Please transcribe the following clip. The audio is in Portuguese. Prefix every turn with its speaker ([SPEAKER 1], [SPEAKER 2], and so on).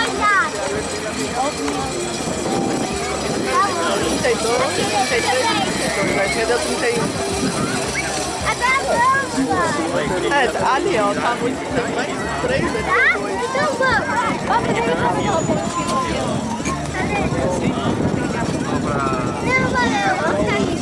[SPEAKER 1] 32, 33, 32. Vai ser deu 31. É, ali ó, tá muito. Tem mais 3 aqui.
[SPEAKER 2] Então vamos. Não, valeu. Vamos ficar aqui.